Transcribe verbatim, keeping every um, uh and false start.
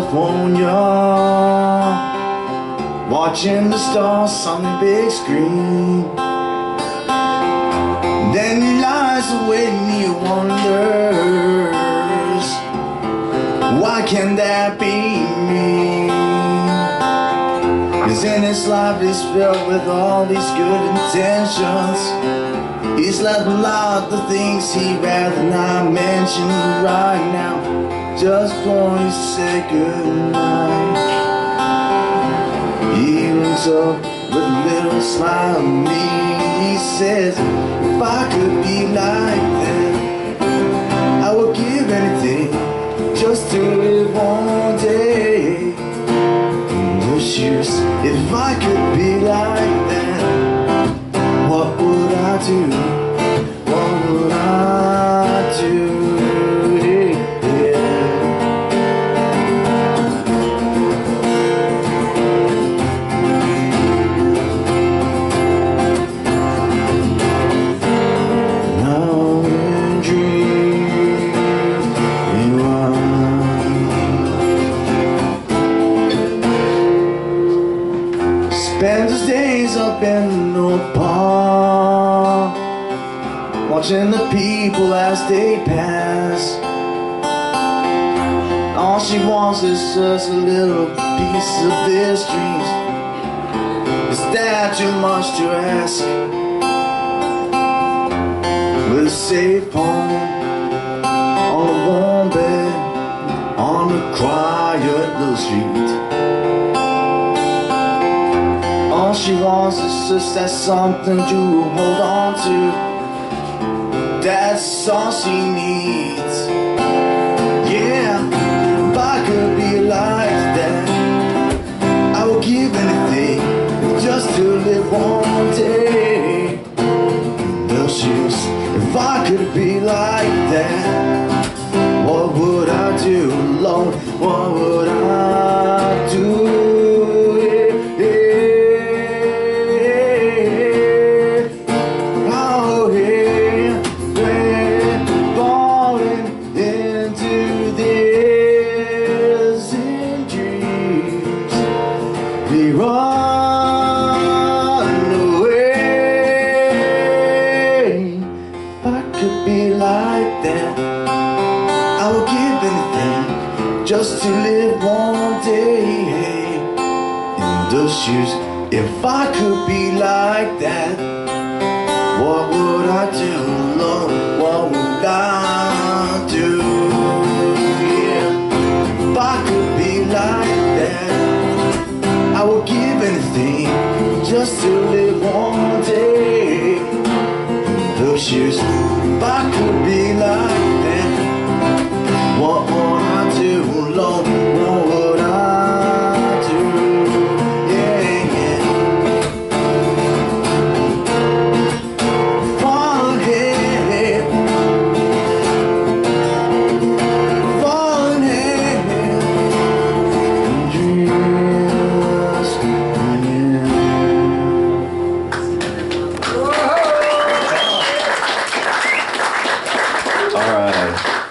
California, watching the stars on the big screen. Then he lies awake and he wonders, why can't that be me? Cause in his life he's filled with all these good intentions. He's left a lot of things he'd rather not mention right now, just going to say goodnight. He looks up with a little smile at me. He says, if I could be like that, I would give anything just to live one day in your shoes. If I could be like that, what would I do? What would I do? Spends his days up in the park, watching the people as they pass. All she wants is just a little piece of this dreams. Is that too much to ask? With a safe home, on a warm bed, on a quiet little street. All she wants is just that something to hold on to. That's all she needs. Yeah, if I could be like that, I would give anything just to live one day in those shoes. If I could be like that, what would I do, Lord? What would I do? We run away. If I could be like that, I would give anything just to live one day in those shoes. If I could be like that, what would I do, Lord? What would I do? Yeah. If I could be like that, I would give anything just to live one day in those shoes. If I could be like that, what would I do, Lord? What would I do? Yeah, yeah. Fall ahead, fall ahead, dreams. All right.